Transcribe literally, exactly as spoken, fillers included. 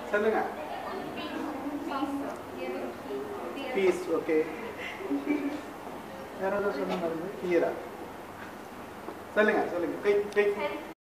சொல்லுங்க. பீஸ். ஓகே. வேற ஏதாவது சொன்ன மாதிரி கிளியரா சொல்லுங்க சொல்லுங்க. கை கை